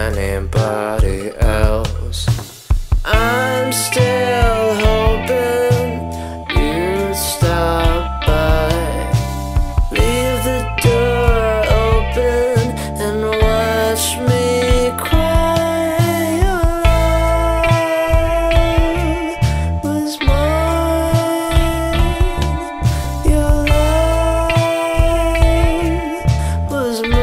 anybody else. I'm still hoping you'd stop by, leave the door open and watch me cry. Your love was mine. Your love was mine.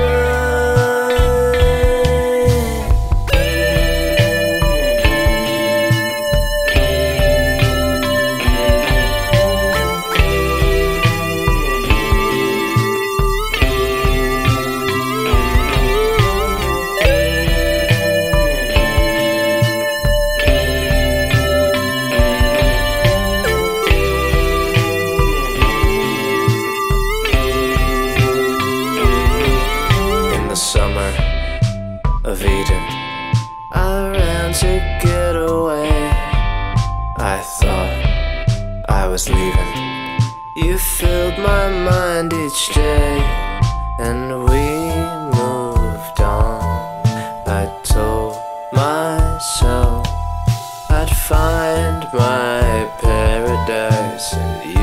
Summer of Eden, I ran to get away. I thought I was leaving. You filled my mind each day, and we moved on. I told myself I'd find my paradise, and you